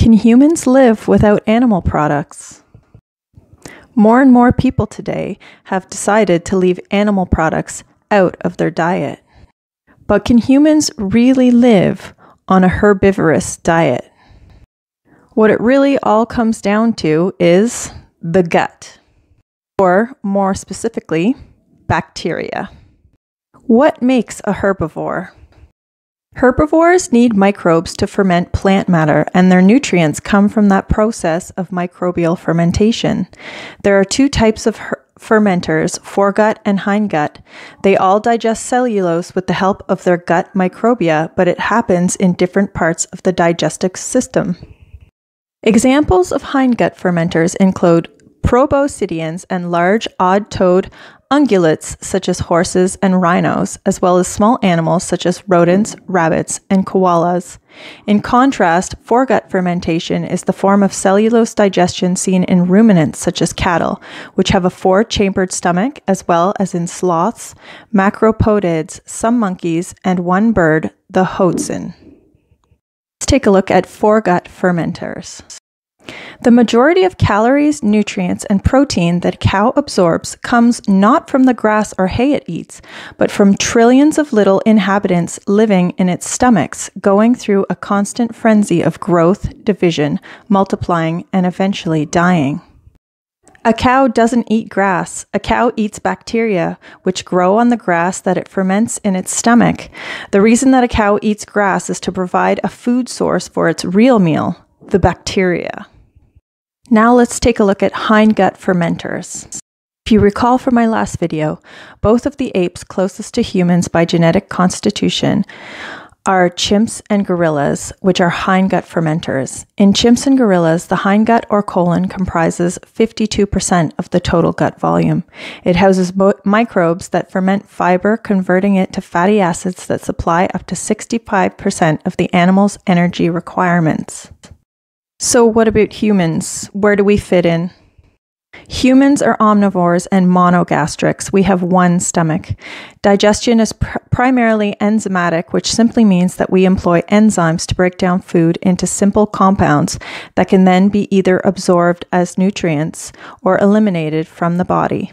Can humans live without animal products? More and more people today have decided to leave animal products out of their diet. But can humans really live on a herbivorous diet? What it really all comes down to is the gut, or more specifically, bacteria. What makes a herbivore? Herbivores need microbes to ferment plant matter, and their nutrients come from that process of microbial fermentation. There are two types of fermenters, foregut and hindgut. They all digest cellulose with the help of their gut microbia, but it happens in different parts of the digestive system. Examples of hindgut fermenters include proboscideans and large odd-toed ungulates such as horses and rhinos, as well as small animals such as rodents, rabbits, and koalas. In contrast, foregut fermentation is the form of cellulose digestion seen in ruminants such as cattle, which have a four-chambered stomach, as well as in sloths, macropodids, some monkeys, and one bird, the hoatzin. Let's take a look at foregut fermenters. The majority of calories, nutrients, and protein that a cow absorbs comes not from the grass or hay it eats, but from trillions of little inhabitants living in its stomachs, going through a constant frenzy of growth, division, multiplying, and eventually dying. A cow doesn't eat grass. A cow eats bacteria, which grow on the grass that it ferments in its stomach. The reason that a cow eats grass is to provide a food source for its real meal, the bacteria. Now let's take a look at hindgut fermenters. If you recall from my last video, both of the apes closest to humans by genetic constitution are chimps and gorillas, which are hindgut fermenters. In chimps and gorillas, the hindgut or colon comprises 52% of the total gut volume. It houses microbes that ferment fiber, converting it to fatty acids that supply up to 65% of the animal's energy requirements. So what about humans? Where do we fit in? Humans are omnivores and monogastrics. We have one stomach. Digestion is primarily enzymatic, which simply means that we employ enzymes to break down food into simple compounds that can then be either absorbed as nutrients or eliminated from the body.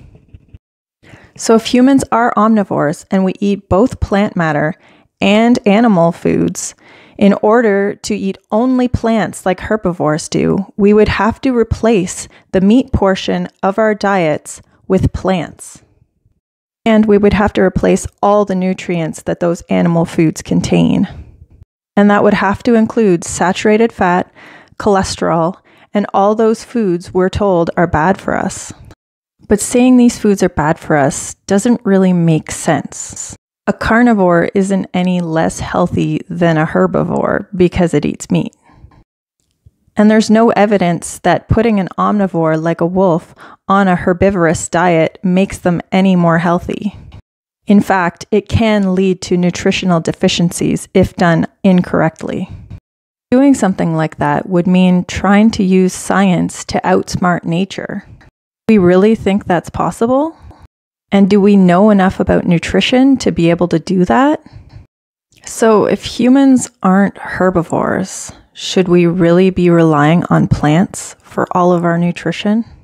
So if humans are omnivores and we eat both plant matter and animal foods, in order to eat only plants like herbivores do, we would have to replace the meat portion of our diets with plants. And we would have to replace all the nutrients that those animal foods contain. And that would have to include saturated fat, cholesterol, and all those foods we're told are bad for us. But saying these foods are bad for us doesn't really make sense. A carnivore isn't any less healthy than a herbivore because it eats meat. And there's no evidence that putting an omnivore like a wolf on a herbivorous diet makes them any more healthy. In fact, it can lead to nutritional deficiencies if done incorrectly. Doing something like that would mean trying to use science to outsmart nature. Do we really think that's possible? And do we know enough about nutrition to be able to do that? So if humans aren't herbivores, should we really be relying on plants for all of our nutrition?